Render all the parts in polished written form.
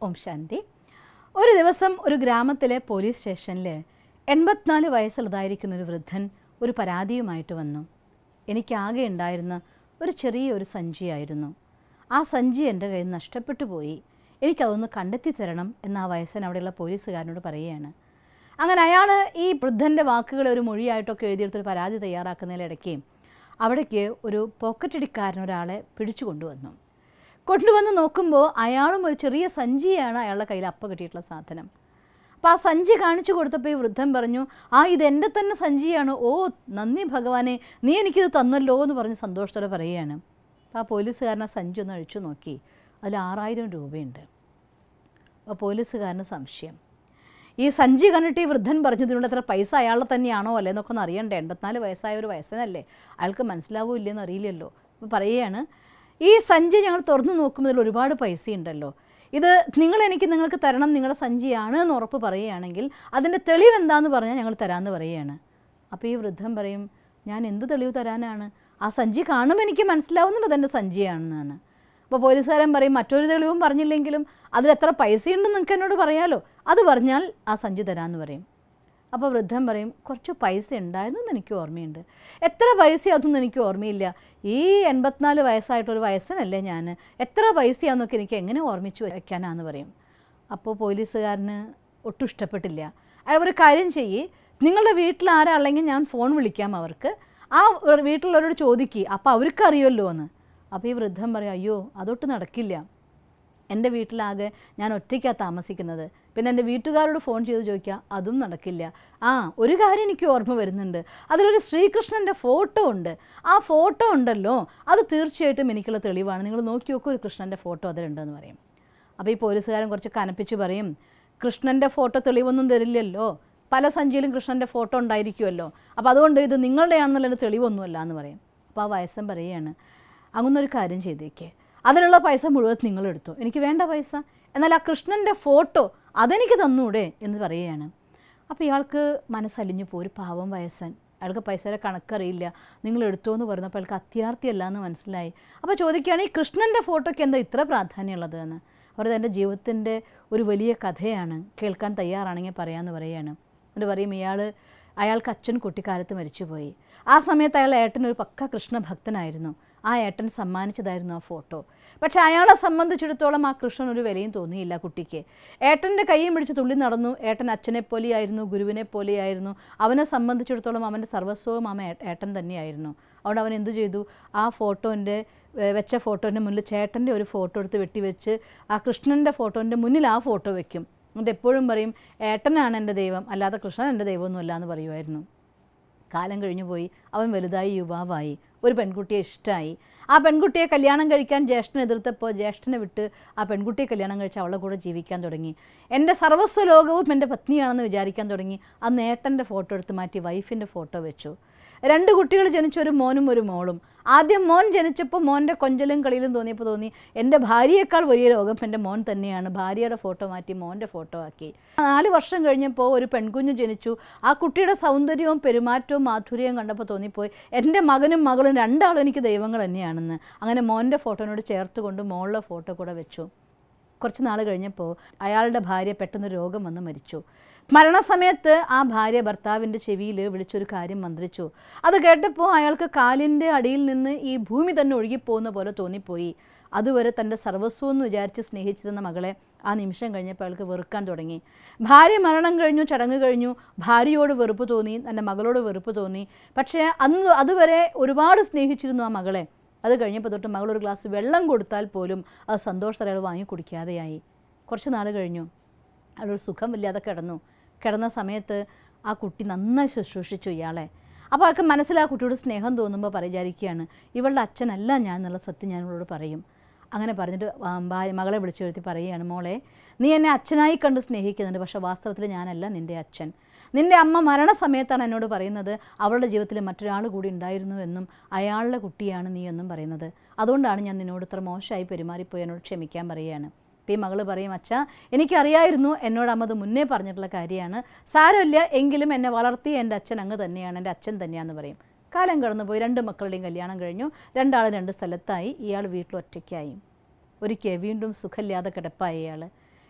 ഓം ശാന്തി. ഒരു ദിവസം ഒരു ഗ്രാമത്തിലെ പോലീസ് സ്റ്റേഷനിൽ 84 വയസ്സുള്ളതായിരിക്കുന്നൊരു വൃദ്ധൻ ഒരു പരാതിയുമായിട്ട് വന്നു. എനിക്കാകെ ഉണ്ടായിരുന്ന ഒരു ചെറിയൊരു സഞ്ചിയായിരുന്നു. ആ സഞ്ചി എൻ്റെ കയ്യിൽ നിന്ന് നഷ്ടപ്പെട്ടു പോയി, എനിക്കതൊന്ന് കണ്ടെത്തി തരണം എന്ന് ആ വയസ്സൻ അവിടെയുള്ള പോലീസുകാരനോട് പറയുകയാണ്. അങ്ങനെ അയാൾ ഈ വൃദ്ധൻ്റെ വാക്കുകൾ ഒരു മൊഴിയായിട്ടൊക്കെ എഴുതിയെടുത്തൊരു പരാതി തയ്യാറാക്കുന്നതിലിടയ്ക്ക് അവിടേക്ക് ഒരു പോക്കറ്റടിക്കാരൻ ഒരാളെ പിടിച്ചു കൊണ്ടുവന്ന് നോക്കുമ്പോൾ അയാളും ഒരു ചെറിയ സഞ്ചിയാണ് അയാളുടെ കയ്യിൽ അപ്പം കിട്ടിയിട്ടുള്ള സാധനം. അപ്പോൾ ആ സഞ്ചി കാണിച്ചു കൊടുത്തപ്പോൾ ഈ വൃദ്ധൻ പറഞ്ഞു, ഇതെൻ്റെ തന്നെ സഞ്ചിയാണ്, ഓ നന്ദി ഭഗവാനെ, നീ എനിക്കിത് തന്നല്ലോ എന്ന് പറഞ്ഞ് സന്തോഷത്തോടെ പറയുകയാണ്. അപ്പോൾ ആ പോലീസുകാരൻ ആ സഞ്ചി ഒന്ന് അഴിച്ചു നോക്കി, അതിൽ 6000 രൂപയുണ്ട്. അപ്പോൾ പോലീസുകാരന് സംശയം. ഈ സഞ്ചി കണ്ടിട്ട് ഈ വൃദ്ധൻ പറഞ്ഞു, ഇതിനുള്ള എത്ര പൈസ അയാളെ തന്നെയാണോ അല്ലേ എന്നൊക്കെ ഒന്ന് അറിയണ്ടേ, 84 വയസ്സായ ഒരു വയസ്സനല്ലേ, അയാൾക്ക് മനസ്സിലാവോ ഇല്ലെന്ന് അറിയില്ലല്ലോ. അപ്പോൾ പറയുകയാണ്, ഈ സഞ്ചി ഞങ്ങൾ തുറന്നു നോക്കുമ്പോൾ ഇതിൽ ഒരുപാട് പൈസ ഉണ്ടല്ലോ, ഇത് നിങ്ങൾക്ക് തരണം, നിങ്ങളുടെ സഞ്ചിയാണ് എന്ന് ഉറപ്പ് പറയുകയാണെങ്കിൽ അതിൻ്റെ തെളിവ് എന്താണെന്ന് പറഞ്ഞാൽ ഞങ്ങൾ തരാമെന്ന് പറയുകയാണ്. അപ്പോൾ ഈ വൃദ്ധൻ പറയും, ഞാൻ എന്ത് തെളിവ് തരാനാണ്, ആ സഞ്ചി കാണുമ്പോൾ എനിക്ക് മനസ്സിലാവുന്നുണ്ട് അതെൻ്റെ സഞ്ചിയാണെന്നാണ്. അപ്പോൾ പോലീസുകാരൻ പറയും, മറ്റൊരു തെളിവും പറഞ്ഞില്ലെങ്കിലും അതിലെത്ര പൈസയുണ്ടെന്ന് നിങ്ങൾക്ക് എന്നോട് പറയാമല്ലോ, അത് പറഞ്ഞാൽ ആ സഞ്ചി തരാമെന്ന് പറയും. അപ്പോൾ വൃദ്ധൻ പറയും, കുറച്ച് പൈസ ഉണ്ടായിരുന്നു എന്ന് എനിക്ക് ഓർമ്മയുണ്ട്, എത്ര പൈസ അതൊന്നും എനിക്ക് ഓർമ്മയില്ല, ഈ 84 വയസ്സായിട്ടൊരു വയസ്സനല്ലേ ഞാൻ, എത്ര പൈസയാണെന്നൊക്കെ എനിക്ക് എങ്ങനെ ഓർമ്മിച്ച് വയ്ക്കാനാന്ന് പറയും. അപ്പോൾ പോലീസുകാരന് ഒട്ടും ഇഷ്ടപ്പെട്ടില്ല. അയാൾ ഒരു കാര്യം ചെയ്യ്, നിങ്ങളുടെ വീട്ടിൽ ആരാണെങ്കിൽ ഞാൻ ഫോൺ വിളിക്കാം അവർക്ക്, ആ വീട്ടിലുള്ളവരോട് ചോദിക്കുക, അപ്പോൾ അവർക്ക് അറിയുമല്ലോ എന്ന്. അപ്പോൾ ഈ വൃദ്ധൻ പറയും, അയ്യോ അതൊട്ട് നടക്കില്ല, എൻ്റെ വീട്ടിലാകെ ഞാൻ ഒറ്റയ്ക്കാണ് താമസിക്കുന്നത്, പിന്നെ എൻ്റെ വീട്ടുകാരോട് ഫോൺ ചെയ്ത് ചോദിക്കുക, അതും നടക്കില്ല. ഒരു കാര്യം എനിക്ക് ഓർമ്മ വരുന്നുണ്ട്, അതിലൊരു ശ്രീകൃഷ്ണൻ്റെ ഫോട്ടോ ഉണ്ട്, ആ ഫോട്ടോ ഉണ്ടല്ലോ അത് തീർച്ചയായിട്ടും എനിക്കുള്ള തെളിവാണ്, നിങ്ങൾ നോക്കി നോക്കൂ, ഒരു കൃഷ്ണൻ്റെ ഫോട്ടോ അതിലുണ്ടെന്ന് പറയും. അപ്പോൾ ഈ പോലീസുകാരൻ കുറച്ച് കനപ്പിച്ച് പറയും, കൃഷ്ണൻ്റെ ഫോട്ടോ തെളിവൊന്നും തരില്ലല്ലോ, പല സഞ്ചിയിലും കൃഷ്ണൻ്റെ ഫോട്ടോ ഉണ്ടായിരിക്കുമല്ലോ, അപ്പോൾ അതുകൊണ്ട് ഇത് നിങ്ങളുടെയാണെന്നുള്ളതിൻ്റെ തെളിവൊന്നുമല്ല എന്ന് പറയും. അപ്പോൾ ആ വയസ്സൻ പറയുകയാണ്, അങ്ങനൊരു കാര്യം ചെയ്തേക്കേ, അതിലുള്ള പൈസ മുഴുവൻ നിങ്ങളെടുത്തു, എനിക്ക് വേണ്ട പൈസ, എന്നാൽ ആ കൃഷ്ണൻ്റെ ഫോട്ടോ അതെനിക്ക് തന്നൂടെ എന്ന് പറയുകയാണ്. അപ്പോൾ ഇയാൾക്ക് മനസ്സലിഞ്ഞു പോയി, ഒരു പാവം വയസ്സൻ, അയാൾക്ക് പൈസയുടെ കണക്കറിയില്ല, നിങ്ങൾ എടുത്തോ എന്ന് പറഞ്ഞപ്പോൾ അയാൾക്ക് അത്യാർത്ഥിയല്ല എന്ന് മനസ്സിലായി. അപ്പോൾ ചോദിക്കുകയാണ്, ഈ കൃഷ്ണൻ്റെ ഫോട്ടോയ്ക്ക് എന്താ ഇത്ര പ്രാധാന്യമുള്ളത് എന്ന്. അവർ എൻ്റെ ജീവിതത്തിൻ്റെ ഒരു വലിയ കഥയാണ്, കേൾക്കാൻ തയ്യാറാണെങ്കിൽ പറയാമെന്ന് പറയുകയാണ്. എന്നിട്ട് പറയും, അയാൾക്ക് അച്ഛൻ കുട്ടിക്കാലത്ത് മരിച്ചുപോയി, ആ സമയത്ത് അയാൾ ഏട്ടനൊരു പക്ക കൃഷ്ണഭക്തനായിരുന്നു, ആ ഏട്ടൻ സമ്മാനിച്ചതായിരുന്നു ആ ഫോട്ടോ. പക്ഷേ അയാളെ സംബന്ധിച്ചിടത്തോളം ആ കൃഷ്ണൻ ഒരു വിലയും തോന്നിയില്ല കുട്ടിക്ക്. ഏട്ടൻ്റെ കൈയും പിടിച്ച് തുള്ളി നടന്നു, ഏട്ടൻ അച്ഛനെ പോലെയായിരുന്നു, ഗുരുവിനെ പോലെയായിരുന്നു, അവനെ സംബന്ധിച്ചിടത്തോളം അവൻ്റെ സർവസ്വവും ഏട്ടൻ തന്നെയായിരുന്നു. അതുകൊണ്ട് അവൻ എന്ത് ചെയ്തു, ആ വെച്ച ഫോട്ടോൻ്റെ മുന്നിൽ ചേട്ടൻ്റെ ഒരു ഫോട്ടോ എടുത്ത് വെട്ടിവെച്ച് ആ കൃഷ്ണൻ്റെ ഫോട്ടോൻ്റെ മുന്നിൽ ആ ഫോട്ടോ വെക്കും. എന്നിട്ട് എപ്പോഴും പറയും, ഏട്ടനാണ് എൻ്റെ ദൈവം, അല്ലാതെ കൃഷ്ണൻ എൻ്റെ ദൈവമൊന്നുമല്ല എന്ന് പറയുമായിരുന്നു. കാലം കഴിഞ്ഞു പോയി, അവൻ വലുതായി, യുവാവായി, ഒരു പെൺകുട്ടിയെ ഇഷ്ടമായി. ആ പെൺകുട്ടിയെ കല്യാണം കഴിക്കാൻ ജ്യേഷ്ഠനെ എതിർത്തപ്പോൾ ജ്യേഷ്ഠനെ വിട്ട് ആ പെൺകുട്ടിയെ കല്യാണം കഴിച്ച് അവളെ കൂടെ ജീവിക്കാൻ തുടങ്ങി. എൻ്റെ സർവസ്വ ലോകവും എൻ്റെ പത്നിയാണെന്ന് വിചാരിക്കാൻ തുടങ്ങി. അന്ന് ഏട്ടൻ്റെ ഫോട്ടോ എടുത്ത് മാറ്റി വൈഫിൻ്റെ ഫോട്ടോ വെച്ചു. 2 കുട്ടികൾ ജനിച്ചു, ഒരു മോനും ഒരു മോളും. ആദ്യം മോൻ ജനിച്ചപ്പോൾ മോൻ്റെ കൊഞ്ചലും കളിയിലും തോന്നി എൻ്റെ ഭാര്യയേക്കാൾ വലിയ ലോകം എൻ്റെ മോൻ തന്നെയാണ്, ഭാര്യയുടെ ഫോട്ടോ മാറ്റി മോൻ്റെ ഫോട്ടോ ആക്കി. 4 വർഷം കഴിഞ്ഞപ്പോൾ ഒരു പെൺകുഞ്ഞ് ജനിച്ചു. ആ കുട്ടിയുടെ സൗന്ദര്യവും പെരുമാറ്റവും മാധുര്യവും കണ്ടപ്പോൾ തോന്നിപ്പോയി, എൻ്റെ മകനും മകളും 2 ആളും എനിക്ക് ദൈവങ്ങൾ തന്നെയാണെന്ന്. അങ്ങനെ മോൻ്റെ ഫോട്ടോനോട് ചേർത്ത് കൊണ്ട് മോളുടെ ഫോട്ടോ കൂടെ വെച്ചു. കുറച്ച് നാൾ കഴിഞ്ഞപ്പോൾ അയാളുടെ ഭാര്യ പെട്ടെന്ന് രോഗം വന്ന് മരിച്ചു. മരണസമയത്ത് ആ ഭാര്യ ഭർത്താവിൻ്റെ ചെവിയിൽ വിളിച്ചൊരു കാര്യം മന്ത്രിച്ചു. അത് കേട്ടപ്പോൾ അയാൾക്ക് കാലിൻ്റെ അടിയിൽ നിന്ന് ഈ ഭൂമി തന്നെ ഒഴുകിപ്പോകുന്ന പോലെ തോന്നിപ്പോയി. അതുവരെ തൻ്റെ സർവസ്വം എന്ന് വിചാരിച്ച് സ്നേഹിച്ചിരുന്ന മകളെ ആ നിമിഷം കഴിഞ്ഞപ്പോൾ അയാൾക്ക് വെറുക്കാൻ തുടങ്ങി. ഭാര്യ മരണം കഴിഞ്ഞു, ചടങ്ങ് കഴിഞ്ഞു, ഭാര്യയോട് വെറുപ്പ് തോന്നി, തൻ്റെ മകളോട് വെറുപ്പ് തോന്നി. പക്ഷേ അതുവരെ ഒരുപാട് സ്നേഹിച്ചിരുന്നു ആ മകളെ. അത് കഴിഞ്ഞപ്പോൾ തൊട്ട് മകളൊരു ഗ്ലാസ് വെള്ളം കൊടുത്താൽ പോലും അത് സന്തോഷത്തോടെ അയാൾ വാങ്ങി കുടിക്കാതെയായി. കുറച്ച് നാൾ കഴിഞ്ഞു, അയാളൊരു സുഖമില്ലാതെ കിടന്ന സമയത്ത് ആ കുട്ടി നന്നായി ശുശ്രൂഷിച്ചു ഇയാളെ. അപ്പോൾ അയാൾക്ക് മനസ്സിൽ ആ കുട്ടിയോട് സ്നേഹം തോന്നുമ്പോൾ വിചാരിക്കുകയാണ്, ഇവളുടെ അച്ഛനല്ല ഞാൻ എന്നുള്ള സത്യം ഞാൻ ഇവളോട് പറയും. അങ്ങനെ പറഞ്ഞിട്ട് മകളെ വിളിച്ചു വരുത്തി പറയുകയാണ്, മോളെ നീ എന്നെ അച്ഛനായി കണ്ട് സ്നേഹിക്കുന്നുണ്ട്, പക്ഷേ വാസ്തവത്തിൽ ഞാനല്ല നിൻ്റെ അച്ഛൻ. നിൻ്റെ അമ്മ മരണസമയത്താണ് എന്നോട് പറയുന്നത് അവളുടെ ജീവിതത്തിൽ മറ്റൊരാൾ കൂടി ഉണ്ടായിരുന്നു എന്നും അയാളുടെ കുട്ടിയാണ് നീ എന്നും പറയുന്നത്. അതുകൊണ്ടാണ് ഞാൻ നിന്നോട് ഇത്ര മോശമായി പെരുമാറിപ്പോയി, എന്നോട് ക്ഷമിക്കാൻ പറയുകയാണ്. അപ്പോൾ ഈ മകൾ പറയും, അച്ഛാ എനിക്കറിയായിരുന്നു, എന്നോട് അമ്മ അത് മുന്നേ പറഞ്ഞിട്ടുള്ള കാര്യമാണ്, സാരമില്ല, എങ്കിലും എന്നെ വളർത്തിയ എൻ്റെ അച്ഛൻ അങ്ങ് തന്നെയാണ്, എൻ്റെ അച്ഛൻ തന്നെയാണെന്ന് പറയും. കാലം കടന്നുപോയി, 2 മക്കളുടെയും കല്യാണം കഴിഞ്ഞു, 2 ആളും 2 സ്ഥലത്തായി. ഇയാൾ വീട്ടിൽ ഒറ്റയ്ക്കായി. ഒരിക്കൽ വീണ്ടും സുഖമില്ലാതെ കിടപ്പായി.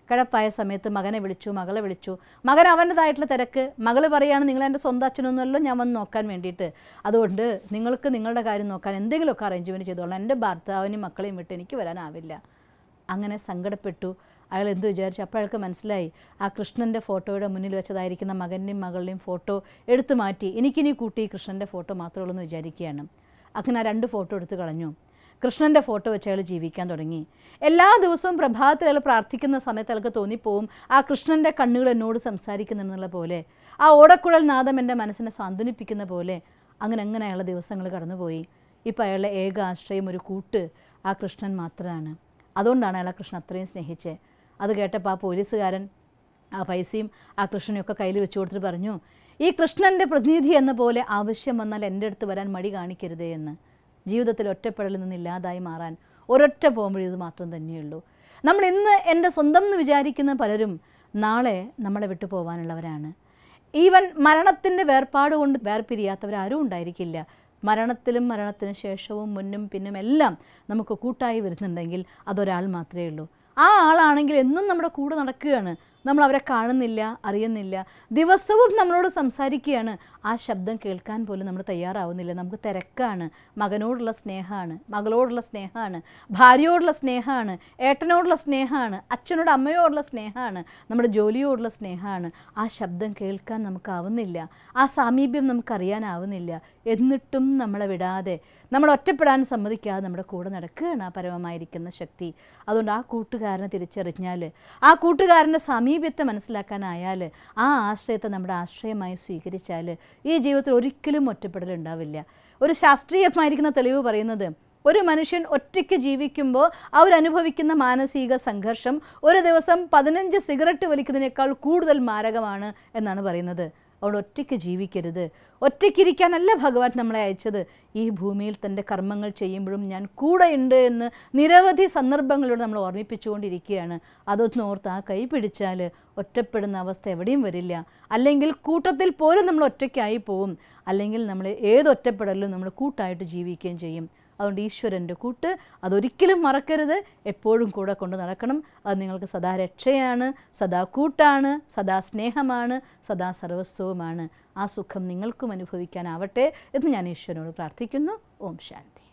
കിടപ്പായ സമയത്ത് മകനെ വിളിച്ചു, മകളെ വിളിച്ചു. മകൻ അവൻ്റെതായിട്ടുള്ള തിരക്ക്. മകൾ പറയുകയാണ്, നിങ്ങൾ എൻ്റെ സ്വന്തം അച്ഛനൊന്നുമല്ലോ ഞാൻ വന്ന് നോക്കാൻ വേണ്ടിയിട്ട്, അതുകൊണ്ട് നിങ്ങൾക്ക് നിങ്ങളുടെ കാര്യം നോക്കാൻ എന്തെങ്കിലുമൊക്കെ അറേഞ്ച്മെൻറ്റ് ചെയ്തോളാം, എൻ്റെ ഭർത്താവിനും മക്കളെയും വിട്ട് എനിക്ക് വരാനാവില്ല. അങ്ങനെ സങ്കടപ്പെട്ടു. അയാൾ എന്ത് വിചാരിച്ചു? അപ്പോൾ അയാൾക്ക് മനസ്സിലായി, ആ കൃഷ്ണൻ്റെ ഫോട്ടോയുടെ മുന്നിൽ വെച്ചതായിരിക്കുന്ന മകൻ്റെയും മകളുടെയും ഫോട്ടോ എടുത്തു മാറ്റി എനിക്കിനി കൂട്ടി കൃഷ്ണൻ്റെ ഫോട്ടോ മാത്രമേ ഉള്ളൂ എന്ന് വിചാരിക്കുകയാണ്. അങ്ങനെ ആ 2 ഫോട്ടോ എടുത്ത് കളഞ്ഞു. കൃഷ്ണൻ്റെ ഫോട്ടോ വെച്ച് അയാൾ ജീവിക്കാൻ തുടങ്ങി. എല്ലാ ദിവസവും പ്രഭാതത്തിൽ അയാൾ പ്രാർത്ഥിക്കുന്ന സമയത്ത് അയാൾക്ക് തോന്നിപ്പോവും, ആ കൃഷ്ണൻ്റെ കണ്ണുകൾ എന്നോട് സംസാരിക്കുന്നെന്നുള്ള പോലെ, ആ ഓടക്കുഴൽ നാദം എൻ്റെ മനസ്സിനെ സാന്ത്വനിപ്പിക്കുന്ന പോലെ. അങ്ങനെ അയാളുടെ ദിവസങ്ങൾ കടന്നുപോയി. ഇപ്പോൾ അയാളുടെ ഏക ആശ്രയം, ഒരു കൂട്ട് ആ കൃഷ്ണൻ മാത്രമാണ്. അതുകൊണ്ടാണ് അയാൾ ആ കൃഷ്ണൻ അത്രയും സ്നേഹിച്ചത്. അത് കേട്ടപ്പോൾ ആ പോലീസുകാരൻ ആ പൈസയും ആ കൃഷ്ണനെയൊക്കെ കയ്യിൽ വെച്ച് കൊടുത്തിട്ട് പറഞ്ഞു, ഈ കൃഷ്ണൻ്റെ പ്രതിനിധി എന്ന പോലെ ആവശ്യം വന്നാൽ എൻ്റെ അടുത്ത് വരാൻ മടി കാണിക്കരുതേ എന്ന്. ജീവിതത്തിൽ ഒറ്റപ്പെടലിൽ നിന്നില്ലാതായി മാറാൻ ഒരൊറ്റ പോകുമ്പോഴും ഇത് മാത്രം തന്നെയുള്ളൂ. നമ്മൾ ഇന്ന് എൻ്റെ സ്വന്തം എന്ന് വിചാരിക്കുന്ന പലരും നാളെ നമ്മളെ വിട്ടു പോകാനുള്ളവരാണ്. ഈവൻ മരണത്തിൻ്റെ വേർപാട് കൊണ്ട് വേർപിരിയാത്തവരാരും ഉണ്ടായിരിക്കില്ല. മരണത്തിലും മരണത്തിന് ശേഷവും മുന്നും പിന്നും എല്ലാം നമുക്ക് കൂട്ടായി വരുന്നുണ്ടെങ്കിൽ അതൊരാൾ മാത്രമേ ഉള്ളൂ. ആ ആളാണെങ്കിൽ എന്നും നമ്മുടെ കൂടെ നടക്കുകയാണ്. നമ്മൾ അവരെ കാണുന്നില്ല, അറിയുന്നില്ല, ദിവസവും നമ്മളോട് സംസാരിക്കുകയാണ്. ആ ശബ്ദം കേൾക്കാൻ പോലും നമ്മൾ തയ്യാറാവുന്നില്ല. നമുക്ക് തിരക്കാണ്. മകനോടുള്ള സ്നേഹമാണ്, മകളോടുള്ള സ്നേഹമാണ്, ഭാര്യയോടുള്ള സ്നേഹമാണ്, ഏട്ടനോടുള്ള സ്നേഹമാണ്, അച്ഛനോട് അമ്മയോടുള്ള സ്നേഹമാണ്, നമ്മുടെ ജോലിയോടുള്ള സ്നേഹമാണ്. ആ ശബ്ദം കേൾക്കാൻ നമുക്കാവുന്നില്ല, ആ സാമീപ്യം നമുക്കറിയാനാവുന്നില്ല. എന്നിട്ടും നമ്മളെ വിടാതെ, നമ്മൾ ഒറ്റപ്പെടാൻ സമ്മതിക്കാതെ നമ്മുടെ കൂടെ നടക്കുകയാണ് ആ പരമമായിരിക്കുന്ന ശക്തി. അതുകൊണ്ട് ആ കൂട്ടുകാരനെ തിരിച്ചറിഞ്ഞാൽ, ആ കൂട്ടുകാരൻ്റെ സമീപത്തെ മനസ്സിലാക്കാനായാൽ, ആ ആശ്രയത്തെ നമ്മുടെ ആശ്രയമായി സ്വീകരിച്ചാൽ ഈ ജീവിതത്തിൽ ഒരിക്കലും ഒറ്റപ്പെടലുണ്ടാവില്ല. ഒരു ശാസ്ത്രീയമായിരിക്കുന്ന തെളിവ് പറയുന്നത്, ഒരു മനുഷ്യൻ ഒറ്റയ്ക്ക് ജീവിക്കുമ്പോൾ അവരനുഭവിക്കുന്ന മാനസിക സംഘർഷം ഒരു ദിവസം 15 സിഗരറ്റ് വലിക്കുന്നതിനേക്കാൾ കൂടുതൽ മാരകമാണ് എന്നാണ് പറയുന്നത്. അവിടെ ഒറ്റയ്ക്ക് ജീവിക്കരുത്. ഒറ്റയ്ക്കിരിക്കാനല്ല ഭഗവാൻ നമ്മളെ അയച്ചത്. ഈ ഭൂമിയിൽ തൻ്റെ കർമ്മങ്ങൾ ചെയ്യുമ്പോഴും ഞാൻ കൂടെയുണ്ട് എന്ന് നിരവധി സന്ദർഭങ്ങളിലൂടെ നമ്മൾ ഓർമ്മിപ്പിച്ചുകൊണ്ടിരിക്കുകയാണ്. അതൊന്ന് ഓർത്ത് ആ കൈ പിടിച്ചാൽ ഒറ്റപ്പെടുന്ന അവസ്ഥ എവിടെയും വരില്ല. അല്ലെങ്കിൽ കൂട്ടത്തിൽ പോലും നമ്മൾ ഒറ്റയ്ക്കായി പോവും. അല്ലെങ്കിൽ നമ്മൾ ഏതൊറ്റപ്പെടലും നമ്മൾ കൂട്ടായിട്ട് ജീവിക്കുകയും ചെയ്യും. അതുകൊണ്ട് ഈശ്വരൻ്റെ കൂട്ട് അതൊരിക്കലും മറക്കരുത്. എപ്പോഴും കൂടെ കൊണ്ട് നടക്കണം. അത് നിങ്ങൾക്ക് സദാ രക്ഷയാണ്, സദാ കൂട്ടാണ്, സദാ സ്നേഹമാണ്, സദാ സർവസ്വവുമാണ്. ആ സുഖം നിങ്ങൾക്കും അനുഭവിക്കാനാവട്ടെ എന്ന് ഞാൻ ഈശ്വരനോട് പ്രാർത്ഥിക്കുന്നു. ഓം ശാന്തി.